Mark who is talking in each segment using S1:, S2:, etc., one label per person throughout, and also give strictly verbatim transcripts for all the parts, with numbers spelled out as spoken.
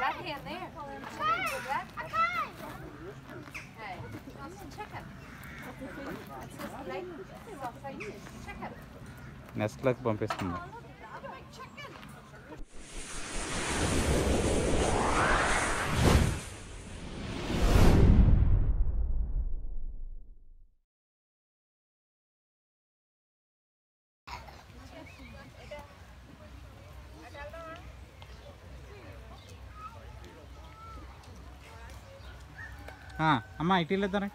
S1: Right hand there. That? Hey, that's a chicken. That's his leg. Sausage. Chicken.
S2: Nest లకు పంపిస్తుంది. అమ్మ ఇటు వెళ్ళొద్దారా.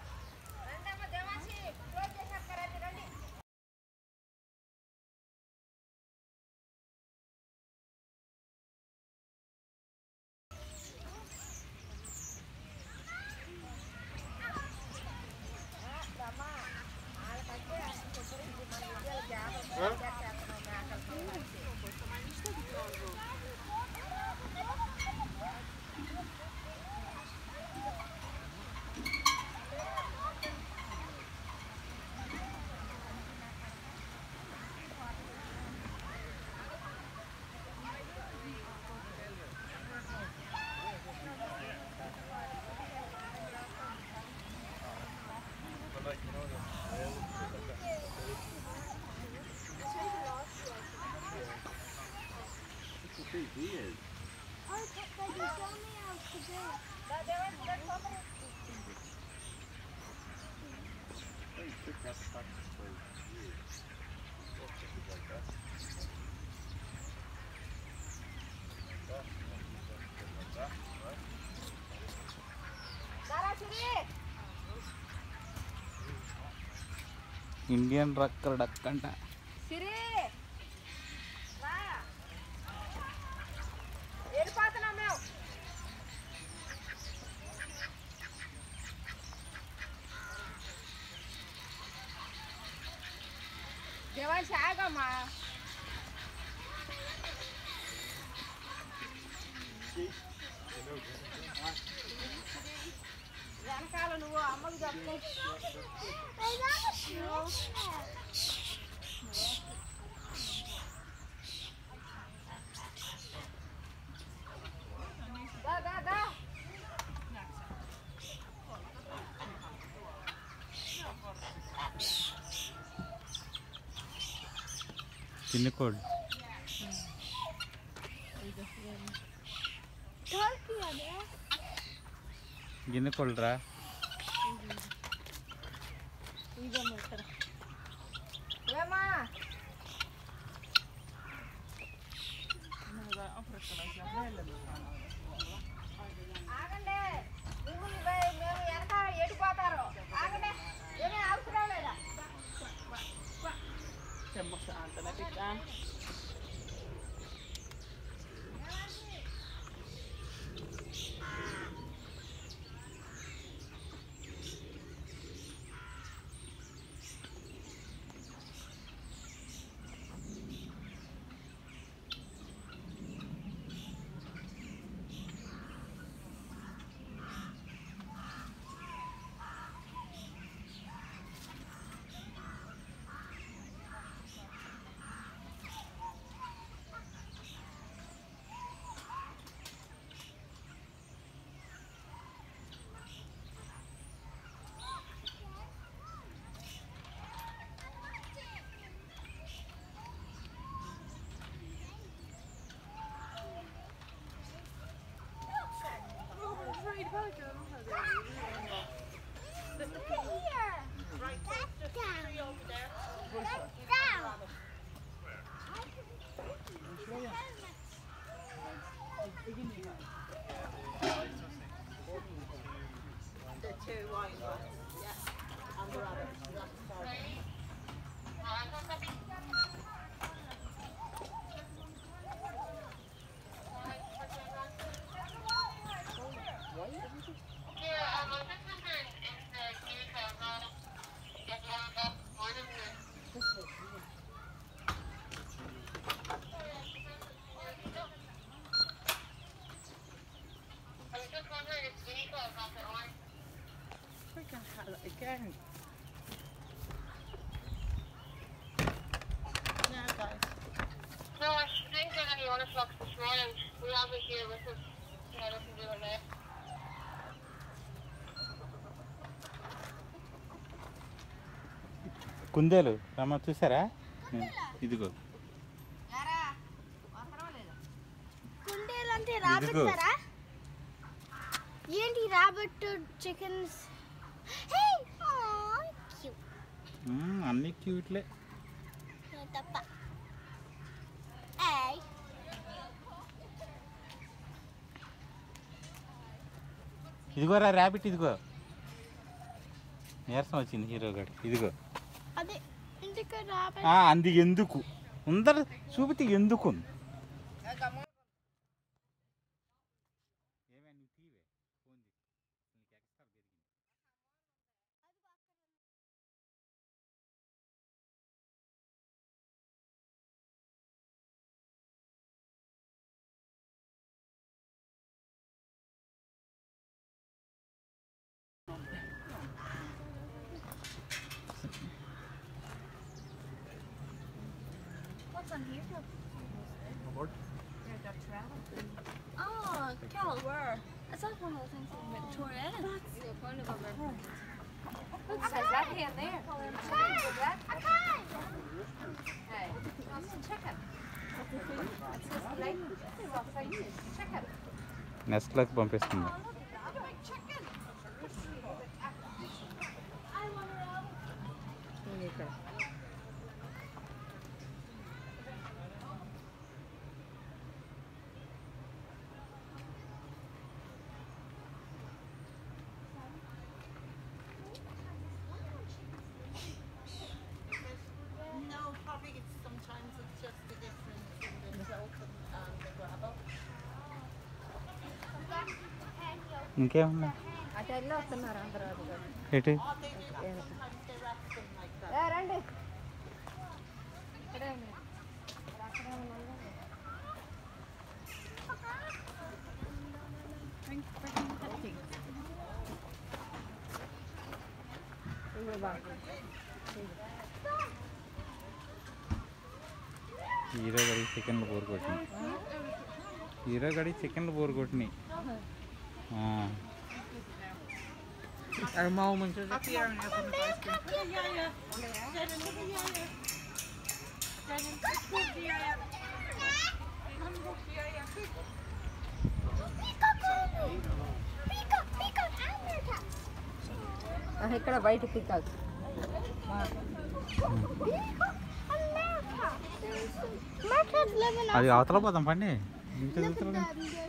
S2: Indian రక్కర్ duck అంట.
S1: దేవాన్షి ఆగమ్మా. వెనకాల నువ్వు అమ్మకు చెప్పు.
S2: చిన్న కోడ్ గిన్నె కోళ్ళరా.
S1: ఆగండి, మేము వెనక ఎడిపోతారు. ఆగండి, ఏమీ అవసరం లేదా.
S3: Again. Yeah, guys.
S4: No, I think they're going to be on a flux this morning. We have it here with us. Yeah,
S2: కుందేలు రమ్మ చూసారా? ఇదిగో
S4: కుందేలు అంటే రాబట్టారా? ఏంటి రాబట్ చికెన్స్?
S2: అన్ని క్యూట్లే.
S4: తప్ప
S2: ఇదిగోరా ర్యాబిట్, ఇదిగో నీరసం వచ్చింది హీరో గారు. ఇదిగో
S4: అదే ఇంటికి రాబట్.
S2: అంది ఎందుకు ఉందరు చూపితే ఎందుకు
S1: What's on here?
S3: Aboard?
S1: Yeah, got travel.
S4: Oh, Carol, where? It's like one of those things in Victoria.
S1: Yeah, one of them are. Look, says that hand there. Says that. Hey, wants to check it. It says like, soft like check it.
S2: నెస్ట్లోకి పంపిస్తుంది.
S3: No, probably it's sometimes it's just the difference in the silk and the gravel.
S2: ఇంకేమన్నా
S1: అటు వెళ్ళి వస్తున్నారు అందరూ అది కూడా.
S2: ఎటు?
S3: Oh, they do. Sometimes they wrap them like that.
S1: ఏ, రండి ఇక్కడే ఉంది. ఇక్కడ అక్కడే ఉన్నాను. ఇదిగో బాగా.
S2: హీరో గడి చికెన్లు బోర్ కొట్టినాయి. హీరో గడి చికెన్లు బోర్ కొట్టినాయి.
S3: Our moment is up here and having a ice cream. Yeah, yeah. Shannon, look at yeah, yeah. Shannon, let's go to yeah, yeah. Come go to yeah, yeah.
S1: ఇక్కడ బయట peacock.
S2: అది అవతల పోదాం పండి. ఇంత చూస్తారు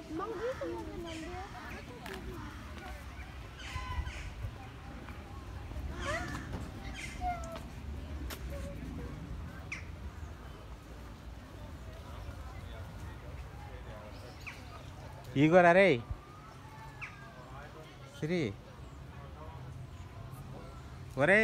S2: ఈగోరా రే శ్రీ ఒరే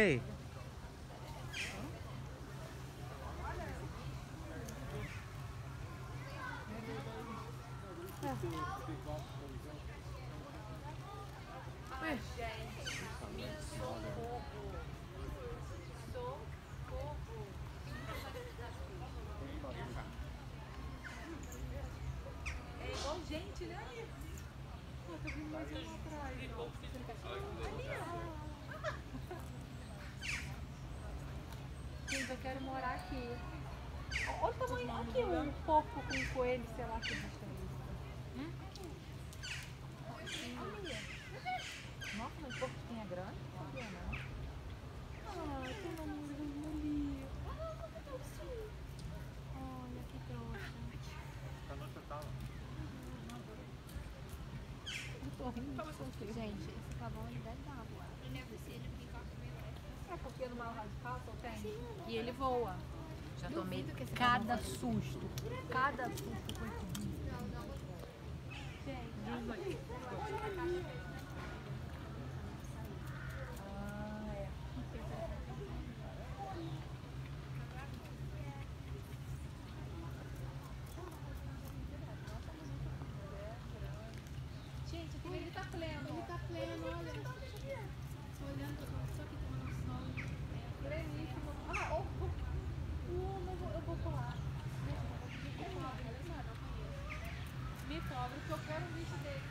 S3: Gente, olha aí. Pô, tô vindo mais um atrás. Gente, eu quero morar aqui. Olha o tamanho aqui, um porco com um coelho, sei lá que bicho é isso. Hum? Nossa, mas porco tinha grande? Não sabia não. Ah, tem uma música ali. Olha que trouxa.
S1: Gente, esse pavão ele deve dar uma voada.
S3: É porque no mal radical só tem.
S1: E ele voa. Já tomei cada susto. Cada susto foi comigo.
S3: Gente, ele tá pleno. Ele tá pleno, olha. Olhando só que tá no sol. Pleníssimo. Ah, oh, oh. Uh, mas eu vou pular. Me cobre, olha só. Me cobre, que eu quero um bicho dele.